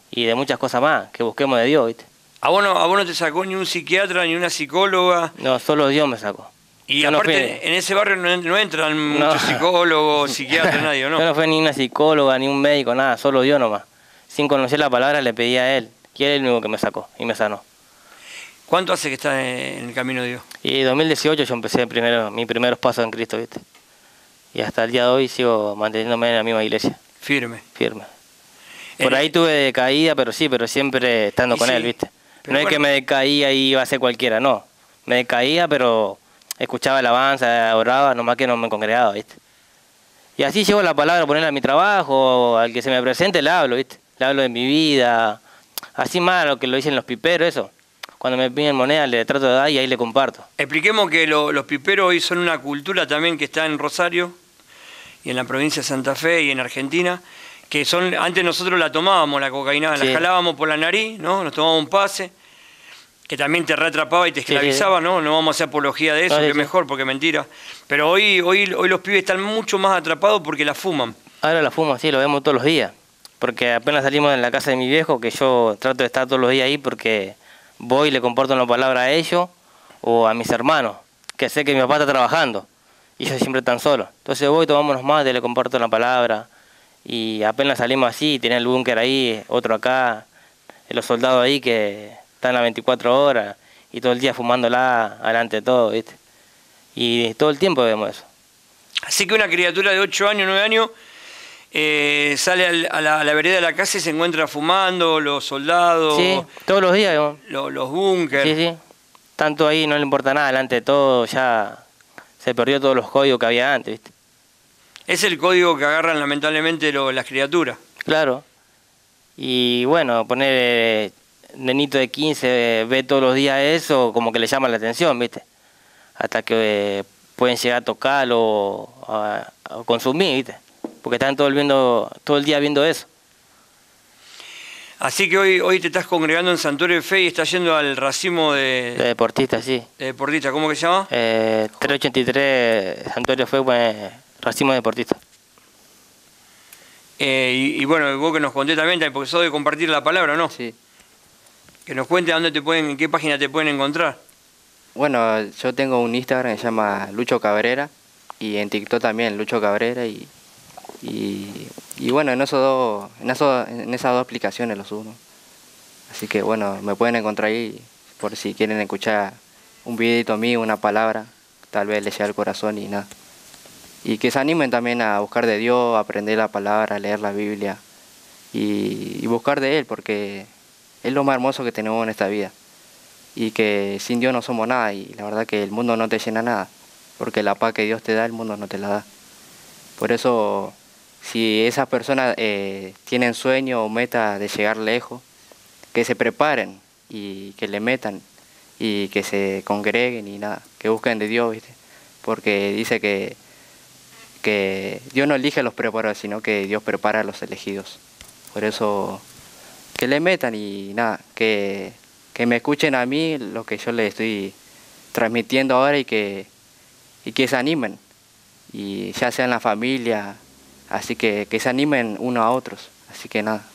y de muchas cosas más, que busquemos de Dios, ¿viste? A vos no te sacó ni un psiquiatra ni una psicóloga. No, solo Dios me sacó. Y Yo no aparte, fui- en ese barrio no entran muchos psicólogos, psiquiatras, nadie, ¿no? Yo no fui ni una psicóloga, ni un médico, nada, solo Dios nomás. Sin conocer la palabra le pedí a Él, y Él es el único que me sacó y me sanó. ¿Cuánto hace que estás en el camino de Dios? Y en 2018 yo empecé mis primeros pasos en Cristo, ¿viste? Y hasta el día de hoy sigo manteniéndome en la misma iglesia, Firme. firme. Por ahí tuve decaída, pero siempre estando Y con sí, Él, ¿viste? pero No es que bueno. me decaía y iba a ser cualquiera, no. Me decaía, pero escuchaba alabanza, oraba, nomás que no me congregaba, ¿viste? Y así llevo la palabra a ponerla a mi trabajo, al que se me presente le hablo, ¿viste? Le hablo de mi vida, así más lo que lo dicen los piperos, eso. Cuando me piden moneda le trato de dar y ahí le comparto. Expliquemos que los piperos hoy son una cultura también que está en Rosario y en la provincia de Santa Fe y en Argentina, que son, antes nosotros la tomábamos, la cocaína, Sí. la jalábamos por la nariz, ¿no? Nos tomábamos un pase, que también te reatrapaba y te Sí, sí. esclavizaba, ¿no? No vamos a hacer apología de eso, No, sí, que sí. mejor, porque es mentira. Pero hoy los pibes están mucho más atrapados porque la fuman. Ahora la fumo, sí, lo vemos todos los días. Porque apenas salimos de la casa de mi viejo, que yo trato de estar todos los días ahí porque voy y le comparto una palabra a ellos o a mis hermanos, que sé que mi papá está trabajando y ellos siempre están solos. Entonces voy, tomamos unos mates, le comparto la palabra y apenas salimos así, tiene el búnker ahí, otro acá, los soldados ahí que están las 24 horas y todo el día fumándola adelante de todo, ¿viste? Y todo el tiempo vemos eso. Así que una criatura de 8 años, 9 años, sale a la vereda de la casa y se encuentra fumando, los soldados, Sí, todos los días vemos. los búnkers. Sí, sí. Tanto ahí no le importa nada, delante de todo, ya se perdió todos los códigos que había antes, ¿viste? Es el código que agarran lamentablemente las criaturas. Claro. Y bueno, poner nenito de 15, ve todos los días eso, como que le llama la atención, ¿viste? Hasta que pueden llegar a tocarlo o a consumir, ¿viste? Porque están todo el día viendo eso. Así que hoy te estás congregando en Santuario de Fe y estás yendo al racimo De de deportista, sí. deportistas. ¿Cómo que se llama? 383 Santuario fue racimo de deportista. Y bueno, vos que nos conté también, porque sos de compartir la palabra, ¿no? Sí. Que nos cuente en qué página te pueden encontrar. Bueno, yo tengo un Instagram que se llama Lucho Cabrera y en TikTok también Lucho Cabrera y bueno, en esas dos aplicaciones los uno. Así que bueno, me pueden encontrar ahí por si quieren escuchar un videito mío, una palabra, tal vez les llegue al corazón y nada. Y que se animen también a buscar de Dios, a aprender la palabra, a leer la Biblia y buscar de Él, porque es lo más hermoso que tenemos en esta vida. Y que sin Dios no somos nada y la verdad que el mundo no te llena nada, porque la paz que Dios te da, el mundo no te la da. Por eso, si esas personas tienen sueño o meta de llegar lejos, que se preparen y que le metan y que se congreguen y nada, que busquen de Dios, ¿viste? Porque dice que Dios no elige a los preparados, sino que Dios prepara a los elegidos. Por eso, que le metan y nada, que me escuchen a mí lo que yo les estoy transmitiendo ahora y que se animen, y ya sea en la familia, así que se animen unos a otros, así que nada,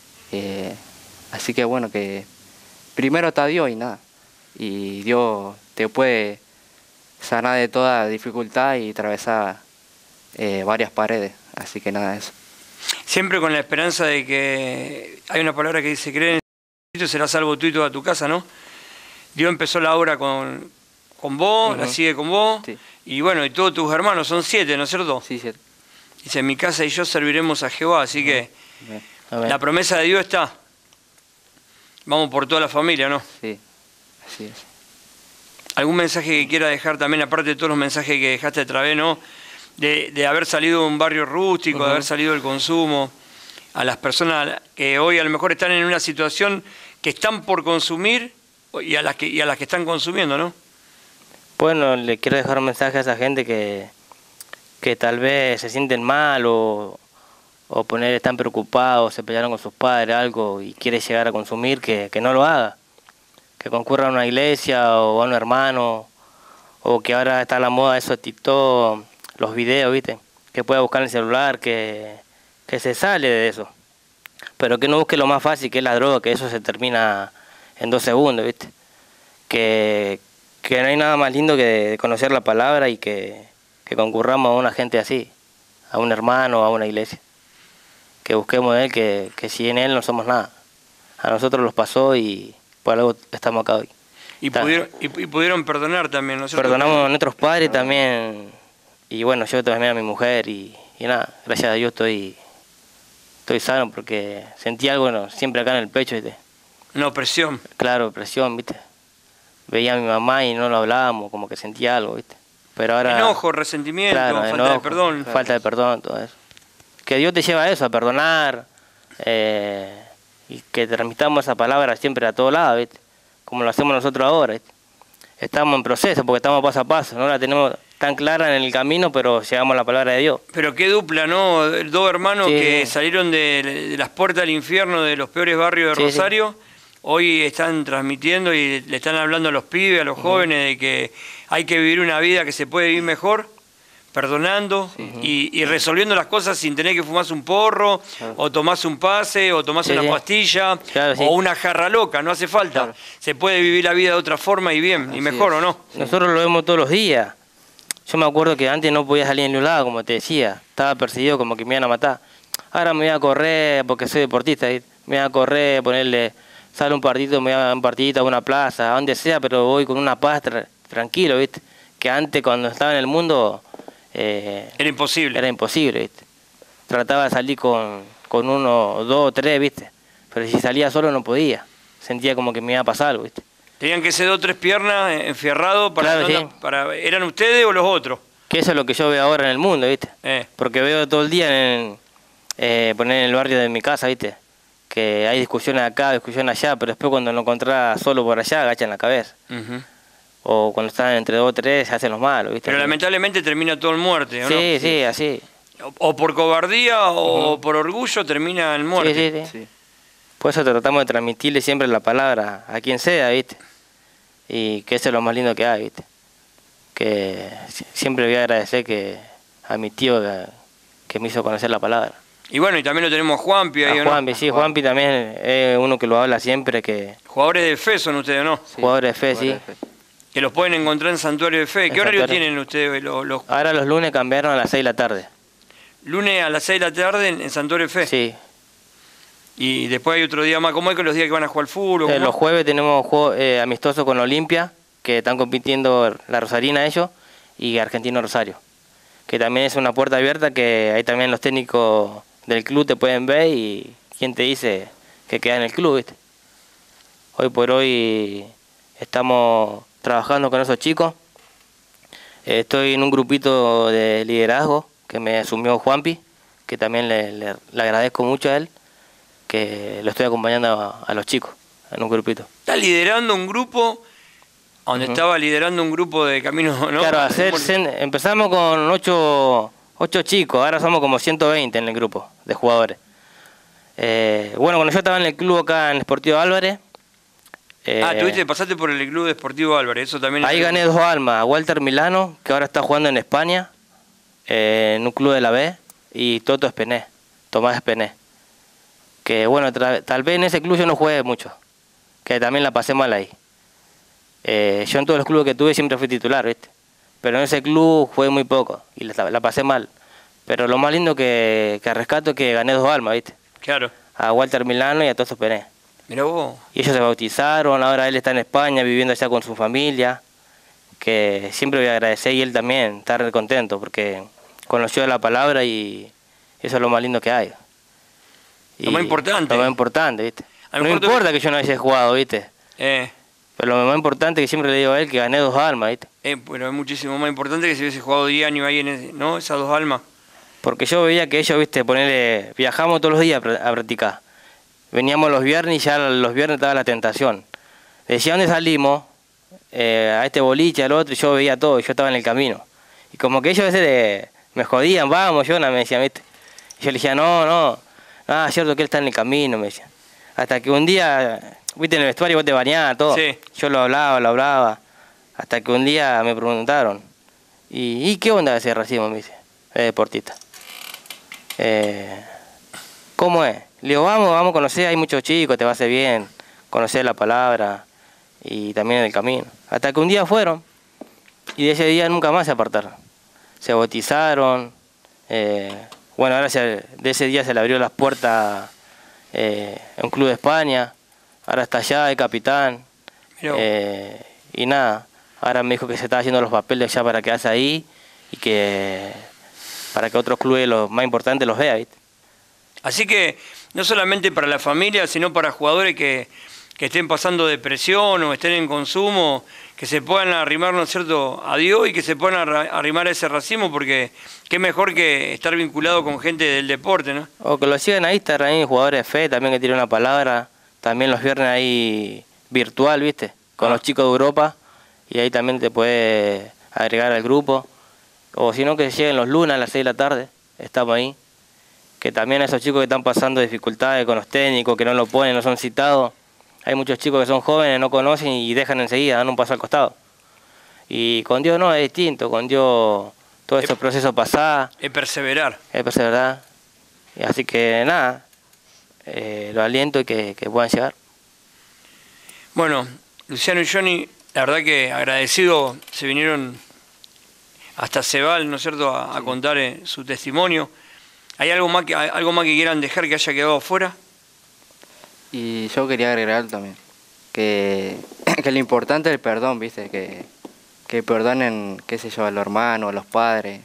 así que bueno, que primero está Dios y nada, y Dios te puede sanar de toda dificultad y atravesar varias paredes, así que nada, eso. Siempre con la esperanza de que hay una palabra que dice, cree en Cristo, será salvo tú y toda tu casa, ¿no? Dios empezó la obra con vos, la sigue con vos, Sí. y bueno, y todos tus hermanos, son 7, ¿no es cierto? Sí, cierto. Dice, en mi casa y yo serviremos a Jehová, así que Bien. Amén. la promesa de Dios está. Vamos por toda la familia, ¿no? Sí, así es. ¿Algún mensaje que quiera dejar también, aparte de todos los mensajes que dejaste a través, ¿no? De haber salido de un barrio rústico, de haber salido del consumo, a las personas que hoy a lo mejor están en una situación que están por consumir y a las que están consumiendo, ¿no? Bueno, le quiero dejar un mensaje a esa gente que tal vez se sienten mal o están preocupados, se pelearon con sus padres, algo, y quiere llegar a consumir, que no lo haga. Que concurra a una iglesia o a un hermano, o que ahora está a la moda eso de TikTok, los videos, ¿viste? Que pueda buscar en el celular, que se sale de eso. pero que no busque lo más fácil, que es la droga, que eso se termina en 2 segundos, ¿viste? Que no hay nada más lindo que conocer la palabra y que concurramos a una gente así, a un hermano, a una iglesia. Que busquemos de él, que sin él no somos nada. A nosotros los pasó y por algo estamos acá hoy. Y pudieron perdonar también, ¿no es cierto? Perdonamos a nuestros padres también, y bueno, yo también a mi mujer, y nada, gracias a Dios estoy sano, porque sentí algo, ¿no?, siempre acá en el pecho, ¿viste? Una opresión. Claro, presión, ¿viste? Veía a mi mamá y no lo hablábamos, como que sentía algo, ¿viste? Pero ahora... Enojo, resentimiento, claro, falta enojo, de perdón. Falta de perdón, todo eso. Que Dios te lleva a eso, a perdonar, y que transmitamos esa palabra siempre a todos lados, ¿viste? Como lo hacemos nosotros ahora, ¿viste? Estamos en proceso, porque estamos paso a paso, no la tenemos tan clara en el camino, pero llevamos la palabra de Dios. Pero qué dupla, ¿no? 2 hermanos Sí, que sí. salieron de las puertas del infierno, de los peores barrios de Sí, Rosario, hoy están transmitiendo y le están hablando a los pibes, a los jóvenes, de que hay que vivir una vida que se puede vivir mejor, perdonando y resolviendo las cosas sin tener que fumarse un porro, o tomarse un pase, o tomarse Sí, una sí. pastilla, Claro, sí. o una jarra loca, no hace falta. Claro. Se puede vivir la vida de otra forma y bien, y Así mejor, es. ¿o no? Nosotros lo vemos todos los días. Yo me acuerdo que antes no podía salir en ningún lado, como te decía. Estaba perseguido, como que me iban a matar. Ahora me voy a correr, porque soy deportista, ¿viste? Me voy a correr, ponerle, sale un partidito, me voy a un partidito a una plaza, a donde sea, pero voy con una paz tranquilo, ¿viste? Que antes, cuando estaba en el mundo, Era imposible. era imposible, ¿viste? Trataba de salir con 1, 2, 3, ¿viste? Pero si salía solo no podía. Sentía como que me iba a pasar algo, ¿viste? Tenían que ser 2 o 3 piernas enfierrados para, Claro, sí. ¿Eran ustedes o los otros? Que eso es lo que yo veo ahora en el mundo, ¿viste? Porque veo todo el día poner en el barrio de mi casa, ¿viste? Que hay discusiones acá, discusiones allá, pero después cuando lo encontrás solo por allá, agachan la cabeza. Ujú. O cuando están entre 2 o 3, se hacen los malos, ¿viste? Pero lamentablemente termina todo en muerte, ¿o no? Sí, sí, así. O por cobardía o por orgullo termina en muerte. Sí, sí, sí. Sí. Por eso tratamos de transmitirle siempre la palabra a quien sea, ¿viste? Y que eso es lo más lindo que hay, ¿viste? Que siempre voy a agradecer a mi tío que me hizo conocer la palabra. Y bueno, y también lo tenemos a Juanpi ahí, A ¿o no? Juanpi, sí, Juanpi también es uno que lo habla siempre, que Jugadores de fe son ustedes, ¿no? jugadores de fe, sí. Jugadores de fe. Que los pueden encontrar en Santuario de Fe. ¿Qué En horario Santuario. tienen ustedes? Los Ahora los lunes cambiaron a las 6 de la tarde. lunes a las 6 de la tarde en Santuario de Fe. Sí. Y después hay otro día más. ¿Cómo es que los días que van a jugar al fútbol? ¿Cómo? Los jueves tenemos juego amistoso con Olimpia, que están compitiendo la Rosarina ellos, y Argentino Rosario. Que también es una puerta abierta, que ahí también los técnicos del club te pueden ver y quién te dice que queda en el club, ¿viste? Hoy por hoy estamos trabajando con esos chicos. Estoy en un grupito de liderazgo que me asumió Juanpi, que también le agradezco mucho a él, que lo estoy acompañando a los chicos en un grupito. Está liderando un grupo, donde estaba liderando un grupo de caminos, ¿no? Claro, empezamos con 8 chicos, ahora somos como 120 en el grupo de jugadores. Bueno, cuando yo estaba en el club acá en Sportivo Álvarez... pasaste por el Club Deportivo Álvarez, eso también... Ahí gané 2 almas, a Walter Milano, que ahora está jugando en España, en un club de la B, y Toto Espené, Tomás Espené. Que bueno, tal vez en ese club yo no juegue mucho, que también la pasé mal ahí. Yo en todos los clubes que tuve siempre fui titular, ¿viste? Pero en ese club jugué muy poco y la pasé mal. Pero lo más lindo que rescato es que gané 2 almas, ¿viste? Claro. A Walter Milano y a Toto Espené. Mirá vos. Y ellos se bautizaron, ahora él está en España viviendo allá con su familia, que siempre voy a agradecer, y él también está re contento porque conoció la palabra y eso es lo más lindo que hay. Lo más importante. Lo más importante, ¿viste? A lo No mejor importa que yo no haya jugado, ¿viste? Eh, Pero lo más importante que siempre le digo a él, que gané 2 almas, ¿viste? pero es muchísimo más importante que si hubiese jugado 10 años ahí, ¿no? Esas 2 almas. Porque yo veía que ellos, ¿viste? Viajamos todos los días a practicar. Veníamos los viernes y ya los viernes estaba la tentación. Decía, ¿dónde salimos? A este boliche, al otro, y yo veía todo, y yo estaba en el camino. Y como que ellos a veces me jodían, vamos, Jonah, me decían, ¿viste? Y yo le decía, no, es cierto que él está en el camino, me decían. Hasta que un día, ¿viste? En el vestuario vos te bañabas, todo. Sí. Yo lo hablaba. Hasta que un día me preguntaron, ¿y qué onda ese racimo? Me dice, es deportista. ¿cómo es? Le digo, vamos a conocer, hay muchos chicos, te va a hacer bien, conocer la palabra y también el camino. Hasta que un día fueron y de ese día nunca más se apartaron. Se bautizaron, bueno, ahora de ese día se le abrió las puertas un club de España, ahora está allá de capitán, y nada, ahora me dijo que se estaba haciendo los papeles ya para quedarse ahí y que para que otros clubes los más importantes los vea, ¿viste? Así que no solamente para la familia, sino para jugadores que estén pasando depresión o estén en consumo, que se puedan arrimar, ¿no es cierto?, a Dios y que se puedan arrimar a ese racismo, porque qué mejor que estar vinculado con gente del deporte, ¿no? O que lo sigan a Instagram, hay jugadores de fe también que tienen una palabra, también los viernes ahí virtual, ¿viste? Con los chicos de Europa, y ahí también te puedes agregar al grupo, o si no que lleguen los lunes a las 6 de la tarde, estamos ahí, que también a esos chicos que están pasando dificultades con los técnicos, que no lo ponen, no son citados. Hay muchos chicos que son jóvenes, no conocen y dejan enseguida, dan un paso al costado. Y con Dios no, es distinto, con Dios todo ese proceso pasa. Es perseverar. Es perseverar. Y así que nada, lo aliento y que puedan llegar. Bueno, Luciano y Johnny, la verdad que agradecido, se vinieron hasta Cebal, ¿no es cierto?, a contar su testimonio. ¿Hay algo más que quieran dejar que haya quedado afuera? Y yo quería agregar también que lo importante es el perdón, ¿viste? Que perdonen, qué sé yo, a los hermanos, a los padres,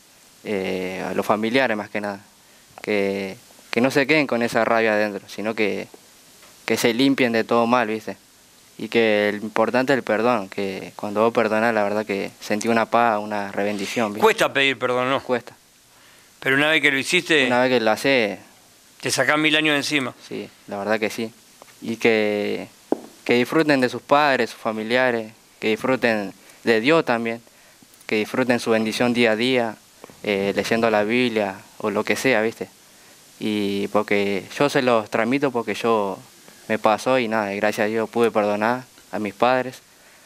a los familiares más que nada. Que no se queden con esa rabia adentro, sino que se limpien de todo mal, ¿viste? Y que lo importante es el perdón, que cuando vos perdonás, la verdad que sentí una paz, una rebendición, ¿viste? Cuesta pedir perdón, ¿no? Cuesta. Pero una vez que lo hiciste, Una vez que lo haces, te sacás 1000 años de encima. sí, la verdad que sí. Y que disfruten de sus padres, sus familiares, que disfruten de Dios también, que disfruten su bendición día a día, leyendo la Biblia o lo que sea, ¿viste? Y porque yo se los transmito porque yo me pasó y nada, gracias a Dios pude perdonar a mis padres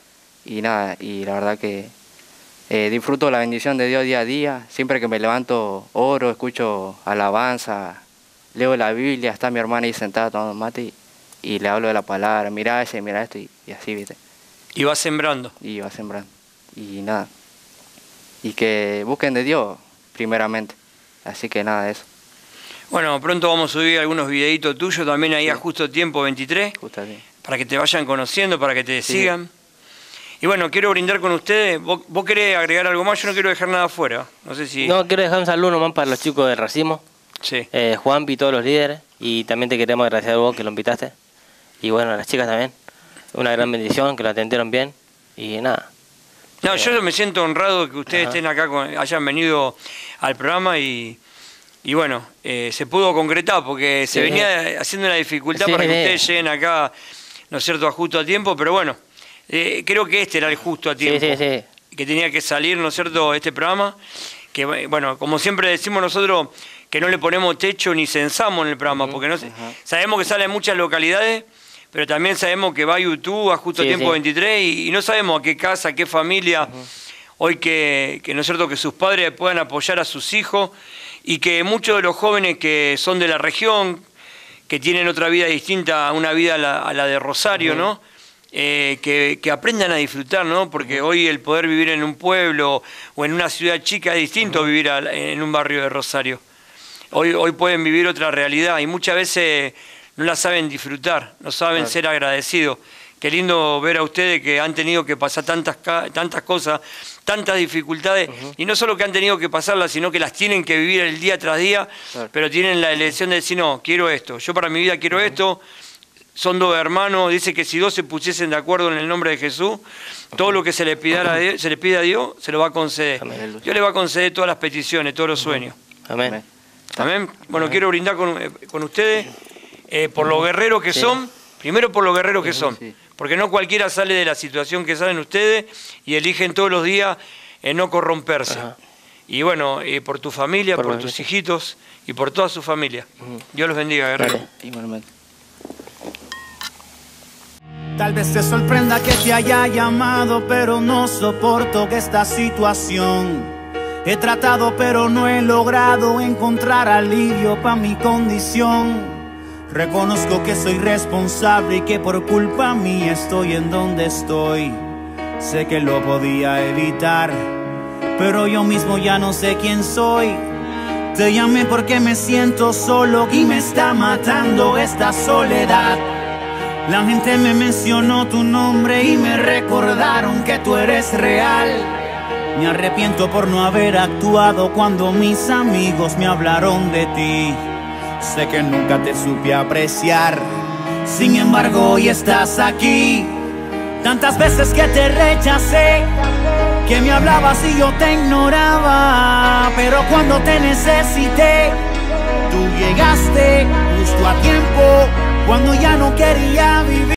y nada, y la verdad que disfruto la bendición de Dios día a día. Siempre que me levanto oro, escucho alabanza, leo la Biblia, está mi hermana ahí sentada tomando mate y le hablo de la palabra, mira ese, mira esto y así, ¿viste? Y vas sembrando. Y va sembrando. Y nada. Y que busquen de Dios primeramente. Así que nada, eso. Bueno, pronto vamos a subir algunos videitos tuyos también ahí a Justo Tiempo 23, Justo así. para que te vayan conociendo, para que te Sí. sigan. Y bueno, quiero brindar con ustedes. ¿Vos querés agregar algo más? Yo no quiero dejar nada afuera. No sé si... No, quiero dejar un saludo nomás para los chicos del racimo, Sí. Juanpi y todos los líderes, y también te queremos agradecer a vos que lo invitaste, y bueno, a las chicas también, una gran bendición, que lo atendieron bien, y nada. No, yo me siento honrado que ustedes estén acá, hayan venido al programa y bueno, se pudo concretar porque se venía haciendo una dificultad para que ustedes lleguen acá, ¿no es cierto?, a Justo a Tiempo, pero bueno, creo que este era el Justo a Tiempo, que tenía que salir, ¿no es cierto?, este programa, que bueno, como siempre decimos nosotros, que no le ponemos techo ni censamos en el programa, porque no sabemos que sale en muchas localidades, pero también sabemos que va a YouTube, a Justo Tiempo 23, y no sabemos a qué casa, a qué familia, hoy que ¿no es cierto?, que sus padres puedan apoyar a sus hijos, y que muchos de los jóvenes que son de la región, que tienen otra vida distinta a una vida a la de Rosario, ¿no?, que aprendan a disfrutar, ¿no?, porque hoy el poder vivir en un pueblo o en una ciudad chica es distinto a vivir en un barrio de Rosario. Hoy pueden vivir otra realidad y muchas veces no la saben disfrutar, no saben ser agradecidos. Qué lindo ver a ustedes que han tenido que pasar tantas cosas, tantas dificultades, y no solo que han tenido que pasarlas, sino que las tienen que vivir el día tras día, pero tienen la elección de decir, no, quiero esto, yo para mi vida quiero esto. Son dos hermanos, dice que si dos se pusiesen de acuerdo en el nombre de Jesús, todo lo que se le pide a Dios, se lo va a conceder. Amén. Dios le va a conceder todas las peticiones, todos los sueños. Amén. Amén. Bueno, quiero brindar con ustedes por los guerreros que son, primero por los guerreros que son, porque no cualquiera sale de la situación que salen ustedes y eligen todos los días no corromperse. Y bueno, por tu familia, por tus hijitos y por toda su familia. Dios los bendiga, guerreros. Igualmente. Tal vez te sorprenda que te haya llamado, pero no soporto que esta situación He tratado pero no he logrado encontrar alivio pa' mi condición. Reconozco que soy responsable y que por culpa mía estoy en donde estoy. Sé que lo podía evitar, pero yo mismo ya no sé quién soy. Te llamé porque me siento solo y me está matando esta soledad. La gente me mencionó tu nombre y me recordaron que tú eres real. Me arrepiento por no haber actuado cuando mis amigos me hablaron de ti. Sé que nunca te supe apreciar, sin embargo hoy estás aquí. Tantas veces que te rechacé, que me hablabas y yo te ignoraba, pero cuando te necesité, tú llegaste justo a tiempo, cuando ya no quería vivir.